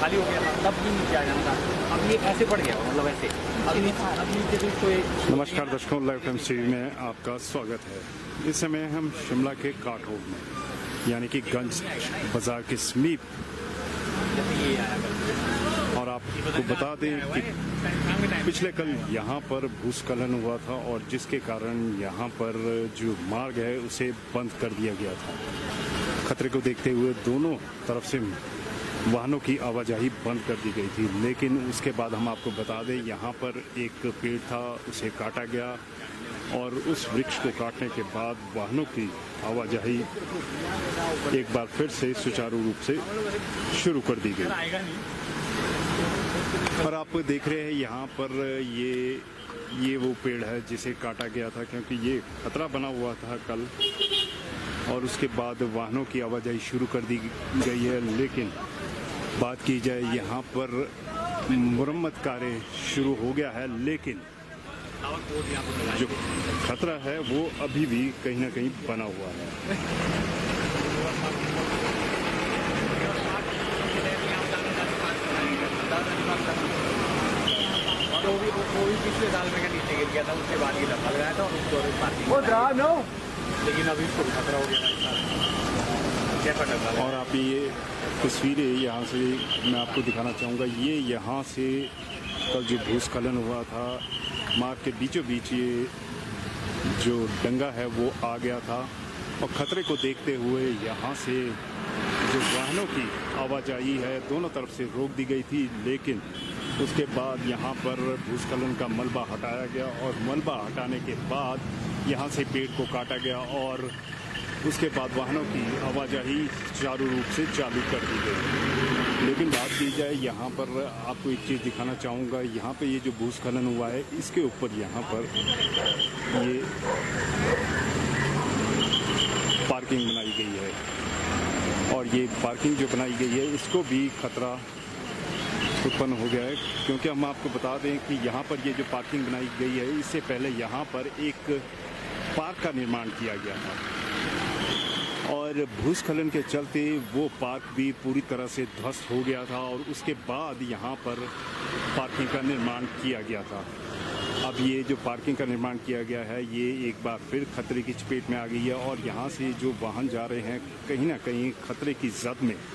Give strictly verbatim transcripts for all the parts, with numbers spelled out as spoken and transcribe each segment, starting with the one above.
खाली हो गया था तब भी नीचे आ जाना था। अब ये ऐसे पड़ गया मतलब ऐसे अब नीचे अब नीचे तो कोई। नमस्कार दर्शकों, लाइव टाइम्स टीवी में आपका स्वागत है। इस समय हम शिमला के काट रोड में यानी कि गंज बाजार के समीप, और आपको बता दें कि पिछले कल यहाँ पर भूस्खलन हुआ था और जिसके कारण यहाँ पर जो मार्ग है उसे बंद कर दिया गया था। खतरे को देखते हुए दोनों तरफ से वाहनों की आवाजाही बंद कर दी गई थी, लेकिन उसके बाद हम आपको बता दें यहाँ पर एक पेड़ था, उसे काटा गया और उस वृक्ष को काटने के बाद वाहनों की आवाजाही एक बार फिर से सुचारू रूप से शुरू कर दी गई। और आप देख रहे हैं यहाँ पर ये ये वो पेड़ है जिसे काटा गया था, क्योंकि ये खतरा बना हुआ था कल, और उसके बाद वाहनों की आवाजाही शुरू कर दी गई है। लेकिन बात की जाए यहाँ पर मुरम्मत कार्य शुरू हो गया है, लेकिन जो खतरा है वो अभी भी कहीं ना कहीं बना हुआ है। और वो भी वो भी पिछले साल में नीचे गिर गया था, उसके बाद ये धक्का लगाया था और उसको पार्किंग, लेकिन अभी उसको खतरा हो गया। और आप ये तस्वीरें यहाँ से मैं आपको दिखाना चाहूँगा। ये यहाँ से कल जो भूस्खलन हुआ था, मार्ग के बीचों बीच ये जो डंगा है वो आ गया था और खतरे को देखते हुए यहाँ से जो वाहनों की आवाजाही है दोनों तरफ से रोक दी गई थी। लेकिन उसके बाद यहाँ पर भूस्खलन का मलबा हटाया गया और मलबा हटाने के बाद यहाँ से पेड़ को काटा गया और उसके बाद वाहनों की आवाजाही चारों रूप से चालू कर दी गई। लेकिन बात की जाए यहाँ पर आपको एक चीज़ दिखाना चाहूँगा। यहाँ पे ये जो भूस्खलन हुआ है इसके ऊपर यहाँ पर ये पार्किंग बनाई गई है और ये पार्किंग जो बनाई गई है इसको भी खतरा उत्पन्न हो गया है, क्योंकि हम आपको बता दें कि यहाँ पर ये जो पार्किंग बनाई गई है इससे पहले यहाँ पर एक पार्क का निर्माण किया गया था और भूस्खलन के चलते वो पार्क भी पूरी तरह से ध्वस्त हो गया था और उसके बाद यहाँ पर पार्किंग का निर्माण किया गया था। अब ये जो पार्किंग का निर्माण किया गया है ये एक बार फिर खतरे की चपेट में आ गई है और यहाँ से जो वाहन जा रहे हैं कहीं ना कहीं खतरे की जद में।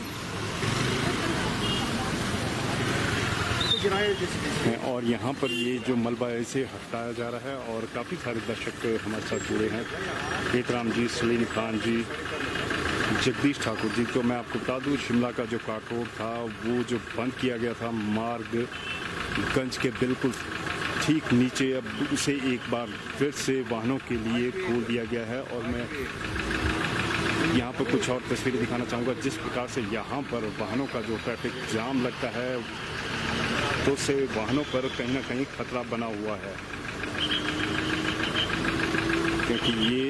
और यहाँ पर ये जो मलबा है इसे हटाया जा रहा है और काफ़ी सारे दर्शक हमारे साथ जुड़े हैं। हेतराम जी, सलीम खान जी, जगदीश ठाकुर जी। तो मैं आपको बता दूँ शिमला का जो काट रोड था वो जो बंद किया गया था मार्ग गंज के बिल्कुल ठीक नीचे, अब उसे एक बार फिर से वाहनों के लिए खोल दिया गया है। और मैं यहाँ पर कुछ और तस्वीरें दिखाना चाहूँगा। जिस प्रकार से यहाँ पर वाहनों का जो ट्रैफिक जाम लगता है तो उससे वाहनों पर कहीं ना कहीं खतरा बना हुआ है, क्योंकि ये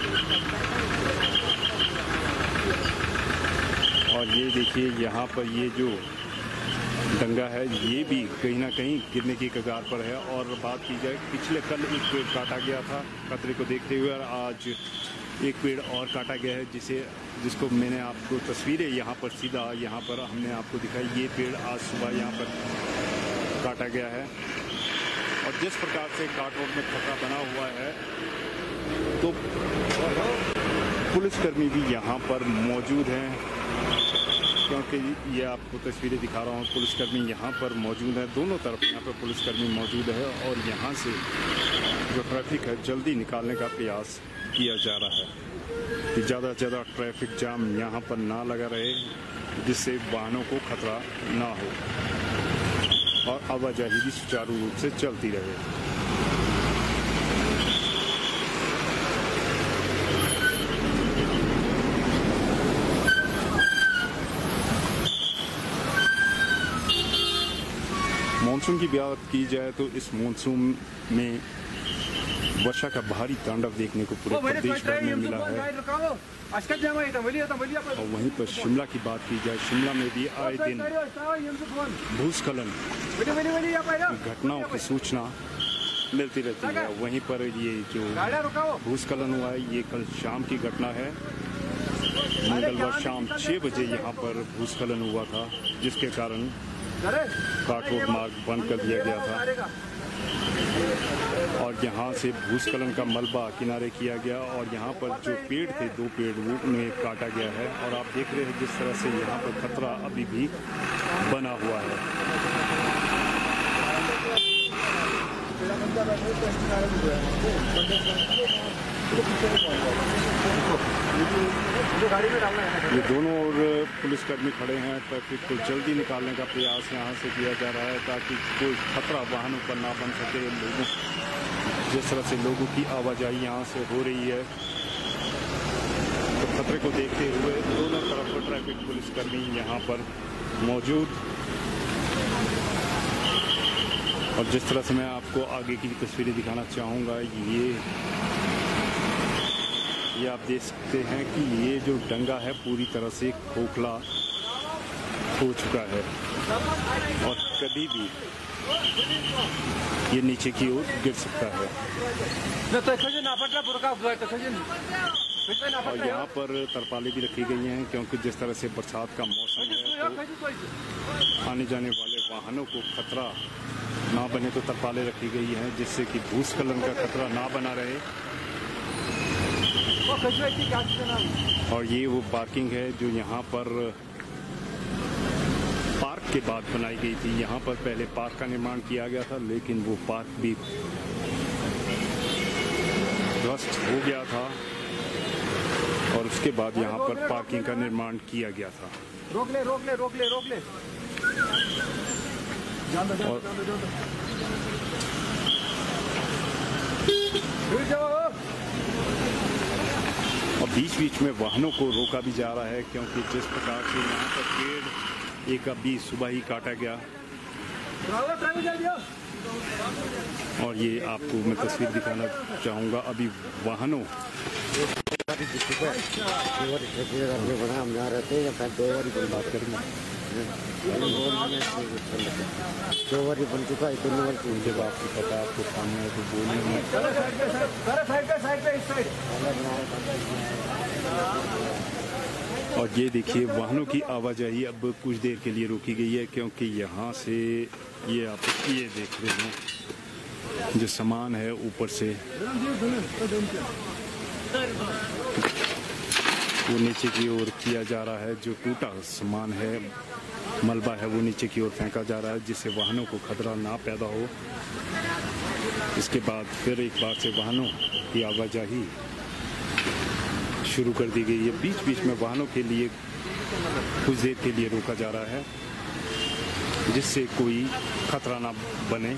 और ये देखिए यहाँ पर ये जो डंगा है ये भी कहीं ना कहीं गिरने की कगार पर है। और बात की जाए पिछले कल एक पेड़ काटा गया था खतरे को देखते हुए और आज एक पेड़ और काटा गया है, जिसे जिसको मैंने आपको तस्वीरें यहाँ पर सीधा यहाँ पर हमने आपको दिखाई। ये पेड़ आज सुबह यहाँ पर काटा गया है और जिस प्रकार से काट रोड में खतरा बना हुआ है तो पुलिसकर्मी भी यहाँ पर मौजूद हैं, क्योंकि ये आपको तस्वीरें दिखा रहा हूँ। पुलिसकर्मी यहाँ पर मौजूद है, दोनों तरफ यहाँ पर पुलिसकर्मी मौजूद है और यहाँ से जो ट्रैफिक है जल्दी निकालने का प्रयास किया जा रहा है कि ज़्यादा से ज़्यादा ट्रैफिक जाम यहाँ पर ना लगा रहे, जिससे वाहनों को खतरा ना हो और आवाजाही भी सुचारू रूप से चलती रहे। मानसून की बात की जाए तो इस मानसून में वर्षा का भारी तांडव देखने को पूरे प्रदेश भर में मिला है। और वहीं पर शिमला की बात की जाए, शिमला में भी आए दिन भूस्खलन घटनाओं की सूचना मिलती रहती है। वहीं पर ये जो भूस्खलन हुआ है ये कल शाम की घटना है। मंगलवार शाम छह बजे यहाँ पर भूस्खलन हुआ था। जिसके कारण काटरोड मार्ग बंद कर दिया गया था और यहाँ से भूस्खलन का मलबा किनारे किया गया और यहाँ पर जो पेड़ थे, दो पेड़, वो उन्हें काटा गया है और आप देख रहे हैं जिस तरह से यहाँ पर खतरा अभी भी बना हुआ है। ये दोनों और पुलिसकर्मी खड़े हैं। ट्रैफिक को जल्दी निकालने का प्रयास यहाँ से किया जा रहा है ताकि कोई खतरा वाहनों पर ना बन सके। लोगों जिस तरह से लोगों की आवाजाही यहाँ से हो रही है, तो खतरे को देखते हुए दोनों तरफ ट्रैफिक पुलिसकर्मी यहाँ पर मौजूद। और जिस तरह से मैं आपको आगे की तस्वीरें दिखाना चाहूँगा, ये ये आप देख सकते हैं कि ये जो डंगा है पूरी तरह से खोखला हो चुका है और कभी भी ये नीचे की ओर गिर सकता है। और यहाँ पर तरपालें भी रखी गई हैं क्योंकि जिस तरह से बरसात का मौसम है तो आने जाने वाले वाहनों को खतरा ना बने, तो तरपालें रखी गई हैं जिससे कि भूस्खलन का खतरा ना बना रहे। और ये वो पार्किंग है जो यहाँ पर पार्क के बाद बनाई गई थी। यहाँ पर पहले पार्क का निर्माण किया गया था लेकिन वो पार्क भी ध्वस्त हो गया था और उसके बाद यहाँ पर पार्किंग का निर्माण किया गया था। रोक ले रोक ले रोक ले रोक ले और और बीच बीच में वाहनों को रोका भी जा रहा है क्योंकि जिस प्रकार से यहाँ पर पेड़ एक अभी सुबह ही काटा गया। और ये आपको मैं तस्वीर दिखाना चाहूँगा अभी वाहनों बात करेंगे दो बार बन चुका है, दोनों बार जब आपको पता है आपको सामने है तो बोलने में। और ये देखिए वाहनों की आवाजाही अब कुछ देर के लिए रोकी गई है क्योंकि यहाँ से ये आप ये देख रहे हैं जो सामान है ऊपर से वो नीचे की ओर किया जा रहा है। जो टूटा सामान है, मलबा है, वो नीचे की ओर फेंका जा रहा है जिससे वाहनों को खतरा ना पैदा हो। इसके बाद फिर एक बार से वाहनों की आवाजाही शुरू कर दी गई है। बीच बीच में वाहनों के लिए कुछ देर के लिए रोका जा रहा है जिससे कोई खतरा ना बने।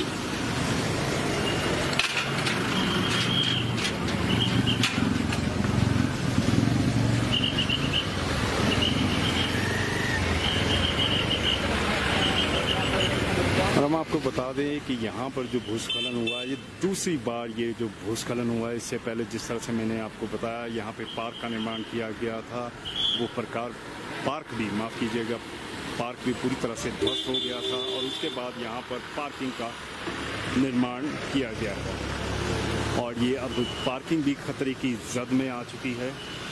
और हम आपको बता दें कि यहाँ पर जो भूस्खलन हुआ है ये दूसरी बार ये जो भूस्खलन हुआ है। इससे पहले जिस तरह से मैंने आपको बताया यहाँ पे पार्क का निर्माण किया गया था, वो प्रकार पार्क भी माफ़ कीजिएगा पार्क भी पूरी तरह से ध्वस्त हो गया था और उसके बाद यहाँ पर पार्किंग का निर्माण किया गया है और ये अब पार्किंग भी खतरे की जद में आ चुकी है।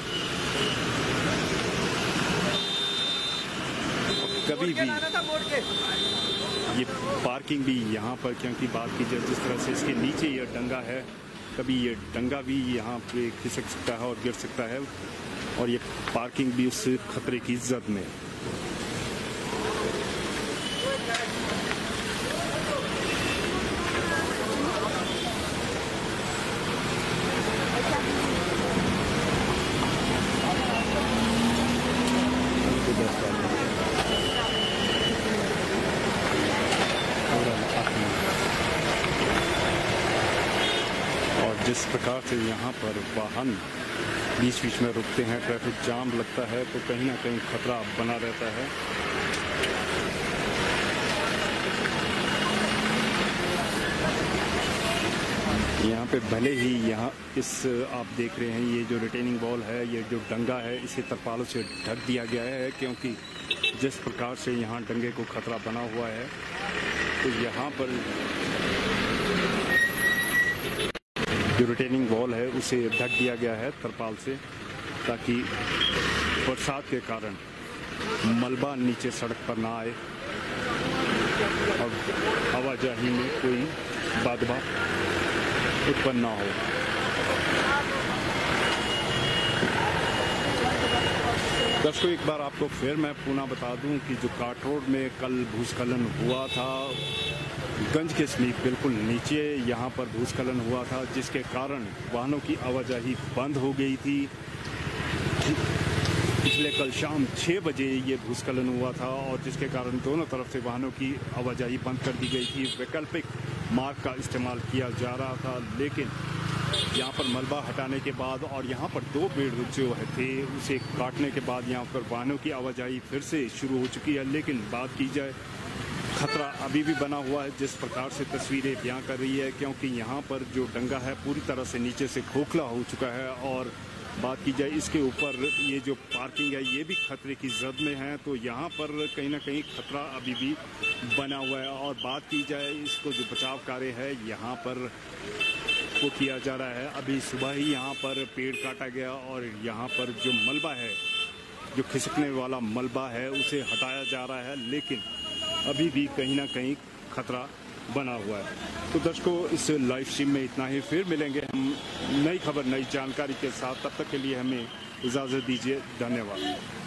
कभी भी ये पार्किंग भी यहाँ पर क्योंकि बात की जाए जिस तरह से इसके नीचे ये डंगा है, कभी ये डंगा भी यहाँ पे खिसक सकता है और गिर सकता है और ये पार्किंग भी उस खतरे की जद में। जिस प्रकार से यहाँ पर वाहन बीच बीच में रुकते हैं, ट्रैफिक जाम लगता है तो कहीं ना कहीं खतरा बना रहता है। यहाँ पे भले ही यहाँ इस आप देख रहे हैं ये जो रिटेनिंग वॉल है, ये जो डंगा है, इसे तरपालों से ढक दिया गया है क्योंकि जिस प्रकार से यहाँ डंगे को खतरा बना हुआ है तो यहाँ पर जो रिटेनिंग वॉल है उसे ढक दिया गया है तरपाल से ताकि बरसात के कारण मलबा नीचे सड़क पर ना आए और आवाजाही में कोई बाधा उत्पन्न ना हो। दर्शकों, एक बार आपको फिर मैं पुनः बता दूं कि जो काट रोड में कल भूस्खलन हुआ था, गंज के समीप बिल्कुल नीचे यहाँ पर भूस्खलन हुआ था, जिसके कारण वाहनों की आवाजाही बंद हो गई थी। पिछले कल शाम छः बजे ये भूस्खलन हुआ था और जिसके कारण दोनों तरफ से वाहनों की आवाजाही बंद कर दी गई थी। वैकल्पिक मार्ग का इस्तेमाल किया जा रहा था, लेकिन यहाँ पर मलबा हटाने के बाद और यहाँ पर दो पेड़ जो है थे उसे काटने के बाद यहाँ पर वाहनों की आवाजाही फिर से शुरू हो चुकी है। लेकिन बात की जाए, खतरा अभी भी बना हुआ है, जिस प्रकार से तस्वीरें बयां कर रही है, क्योंकि यहाँ पर जो डंगा है पूरी तरह से नीचे से खोखला हो चुका है। और बात की जाए इसके ऊपर ये जो पार्किंग है ये भी खतरे की जद में है, तो यहाँ पर कहीं ना कहीं खतरा अभी भी बना हुआ है। और बात की जाए इसको जो बचाव कार्य है यहाँ पर वो किया जा रहा है। अभी सुबह ही यहाँ पर पेड़ काटा गया और यहाँ पर जो मलबा है, जो खिसकने वाला मलबा है, उसे हटाया जा रहा है, लेकिन अभी भी कहीं ना कहीं खतरा बना हुआ है। तो दर्शकों, इस लाइव स्ट्रीम में इतना ही। फिर मिलेंगे हम नई खबर, नई जानकारी के साथ। तब तक के लिए हमें इजाज़त दीजिए। धन्यवाद।